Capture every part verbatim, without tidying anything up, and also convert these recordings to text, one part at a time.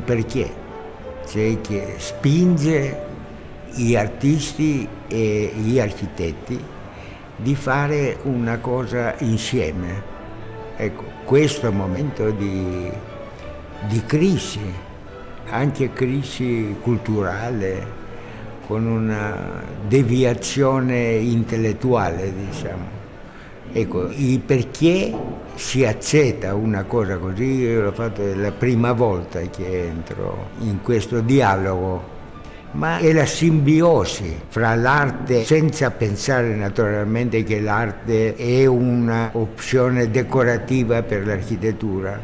perché, cioè che spinge gli artisti e gli architetti di fare una cosa insieme. Ecco, questo momento di, di crisi, anche crisi culturale, con una deviazione intellettuale, diciamo. Ecco, il perché si accetta una cosa così, io l'ho fatto la prima volta che entro in questo dialogo, ma è la simbiosi fra l'arte, senza pensare naturalmente che l'arte è un'opzione decorativa per l'architettura,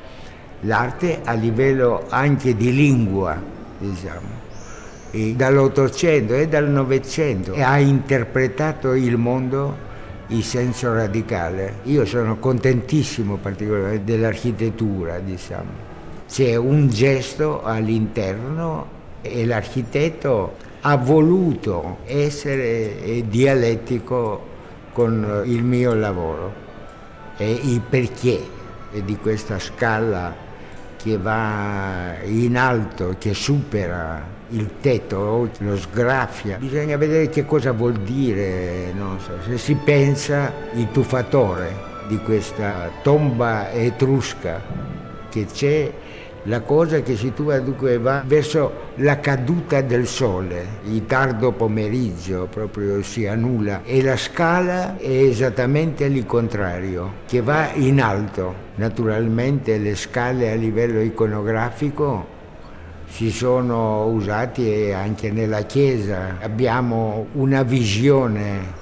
l'arte a livello anche di lingua, diciamo. Dall'Ottocento e dal Novecento ha interpretato il mondo in senso radicale. Io sono contentissimo particolarmente dell'architettura, diciamo. C'è un gesto all'interno e l'architetto ha voluto essere dialettico con il mio lavoro e il perché di questa scala che va in alto, che supera il tetto, lo sgraffia. Bisogna vedere che cosa vuol dire, non so, se si pensa il tuffatore di questa tomba etrusca che c'è, la cosa che si trova dunque va verso la caduta del sole, il tardo pomeriggio proprio si annulla e la scala è esattamente il contrario, che va in alto. Naturalmente le scale a livello iconografico si sono usate anche nella Chiesa. Abbiamo una visione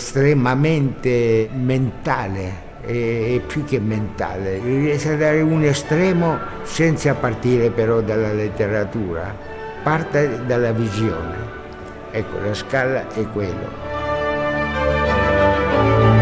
estremamente mentale, e più che mentale, riesce a dare un estremo senza partire però dalla letteratura, parte dalla visione. Ecco, la scala è quello.